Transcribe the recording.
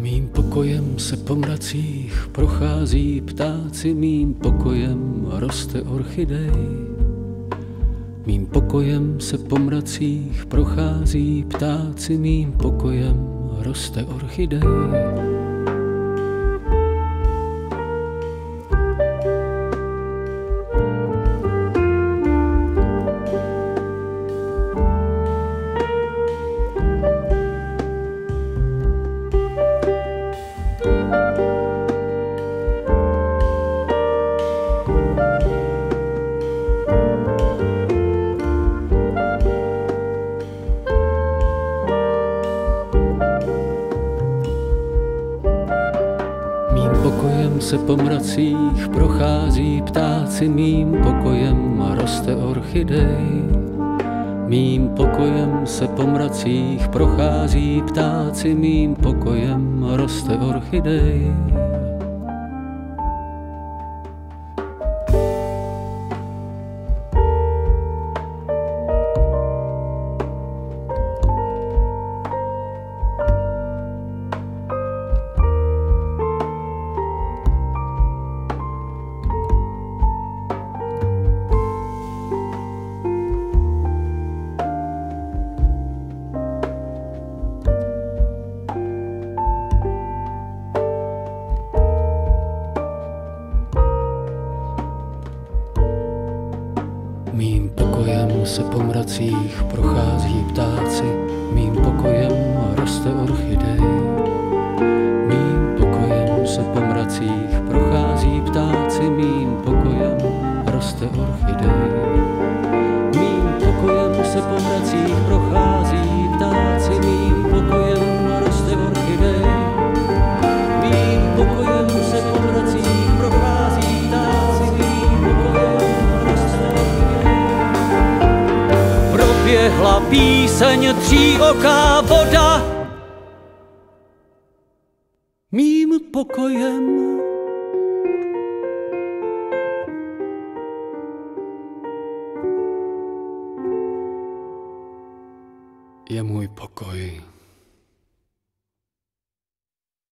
Mým pokojem se po mracích prochází ptáci, mým pokojem roste orchidej. Mým pokojem se po mracích prochází ptáci, mým pokojem roste orchidej. Mým pokojem se po mracích prochází ptáci, mým pokojem roste orchidej. Mým pokojem se po mracích prochází ptáci, mým pokojem roste orchidej. Mým pokojem se po mracích prochází ptáci, mým pokojem roste orchidej. Mým pokojem se po mracích prochází ptáci, mým pokojem roste orchidej. Mým pokojem se po mracích prochází ptáci, mým pokojem roste orchidej. Mým pokojem se po mracích prochází ptáci, mým pokojem roste orchidej. Proběhla píseň tříoká voda mým pokojem. Je můj pokoj.